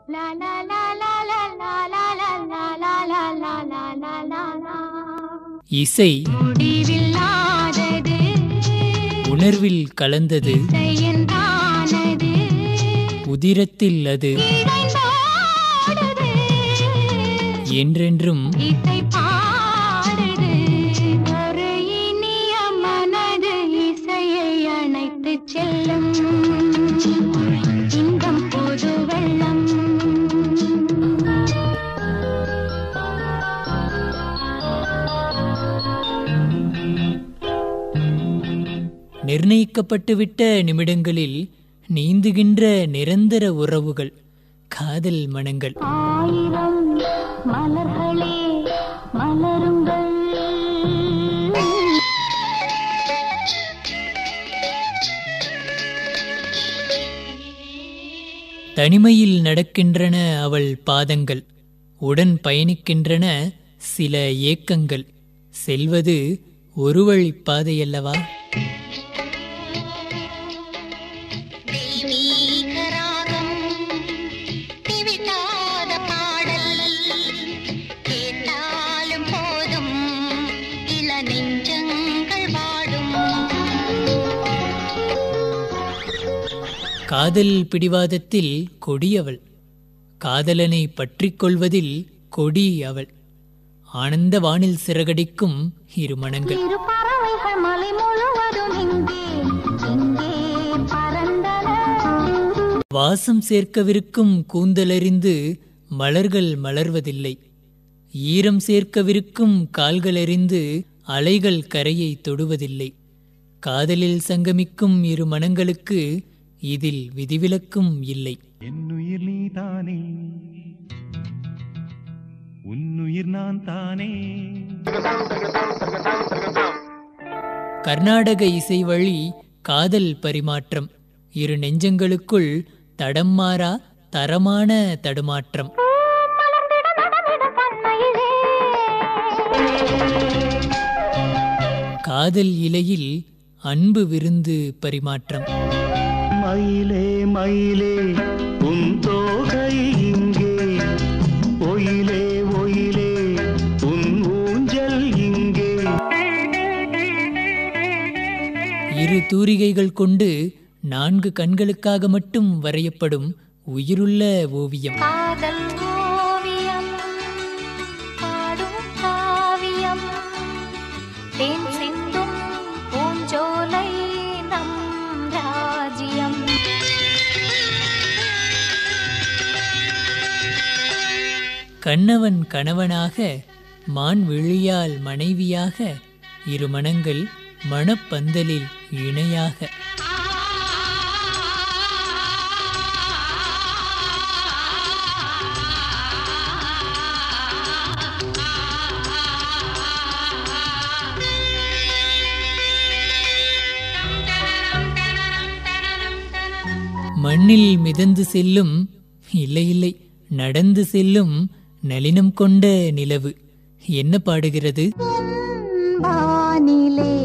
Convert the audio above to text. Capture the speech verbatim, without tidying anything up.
இசை உணர்வில் கலந்தது, உதிரத்தில் அது என்றென்றும் செல்லும் இன்பம் பொது வெள்ளம். நிர்ணயிக்கப்பட்டுவிட்ட நிமிடங்களில் நீந்துகின்ற நிரந்தர உறவுகள், காதல் மனங்கள். ஆயிரம் மலர்களே மலருங்கள். தனிமையில் நடக்கின்றன அவள் பாதங்கள், உடன் பயணிக்கின்றன சில ஏக்கங்கள். செல்வது ஒரு வழி பாதையல்லவா? காதல் பிடிவாதத்தில் கொடியவள், காதலனை பற்றிக் கொள்வதில் கொடி அவள். ஆனந்த வானில் சிறகடிக்கும் இரு மனங்கள். வாசம் சேர்க்கவிருக்கும் கூந்தலறிந்து மலர்கள் மலர்வதில்லை. ஈரம் சேர்க்கவிருக்கும் கால்களறிந்து அலைகள் கரையை தொடுவதில்லை. காதலில் சங்கமிக்கும் இரு மனங்களுக்கு இதில் விதிவிலக்கும் இல்லை. என்னுயிர் நீதானே, உன்னுயிர் நான் தானே. கர்நாடக இசை வழி காதல் பரிமாற்றம், இரு நெஞ்சங்களுக்குள் தடம் மாறா தரமான தடுமாற்றம். காதல் இலையில் அன்பு விருந்து பரிமாற்றம். மயிலே மயிலே உன் தோகை இங்கே, ஒயிலே ஒயிலே உன் ஊஞ்சல் இங்கே. இரு தூரிகைகள் கொண்டு நான்கு கண்களுக்காக மட்டும் வரையப்படும் உயிருள்ள ஓவியம். காதல் ஓவியம் பாடும் காவியம், தேன் சிந்தும் பூஞ்சோலை நம் ராஜ்யம். கண்ணவன் கணவனாக, மான் விழியால் மனைவியாக, இரு மனங்கள் மணப்பந்தலில் இணையாக. மண்ணில் மிதந்து செல்லும், இல்லை இல்லை நடந்து செல்லும் நளினம் கொண்ட நிலவு என்ன பாடுகிறது? வானிலே